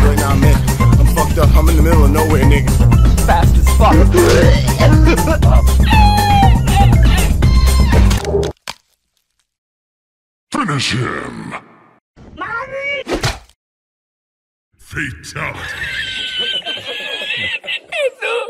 shit right now, man. I'm fucked up. I'm in the middle of nowhere, nigga. Fast as fuck. Finish him! Fatality!